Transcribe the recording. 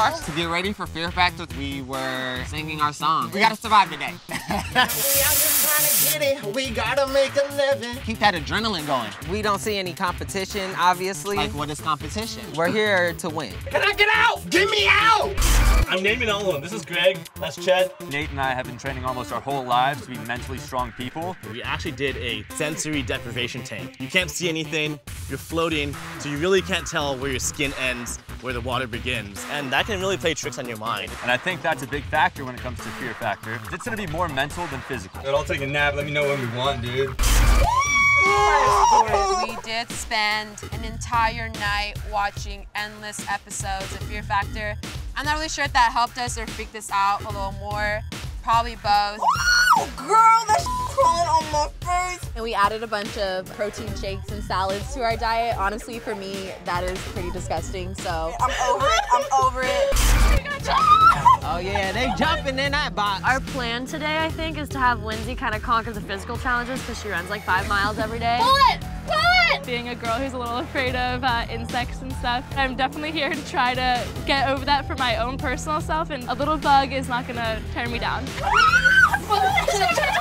watched to get ready for Fear Factor. We were singing our song. We gotta survive today. We out here trying to get it. We gotta make a living. Keep that adrenaline going. We don't see any competition, obviously. Like, what is competition? We're here to win. Can I get out? Get me out! I'm naming all of them. This is Greg, that's Chet. Nate and I have been training almost our whole lives to be mentally strong people. We actually did a sensory deprivation tank. You can't see anything, you're floating, so you really can't tell where your skin ends, where the water begins. And that can really play tricks on your mind. And I think that's a big factor when it comes to Fear Factor. It's gonna be more mental than physical. I'll take a nap, let me know when we want, dude. We did spend an entire night watching endless episodes of Fear Factor. I'm not really sure if that helped us or freaked us out a little more. Probably both. Oh, girl, that's crawling on my face. And we added a bunch of protein shakes and salads to our diet. Honestly, for me, that is pretty disgusting, so I'm over it. I'm over it. Oh yeah, they jumping in that box. Our plan today, I think, is to have Lindsay kind of conquer the physical challenges because she runs like 5 miles every day. Pull it! Being a girl who's a little afraid of insects and stuff, I'm definitely here to try to get over that for my own personal self, and a little bug is not gonna tear me down.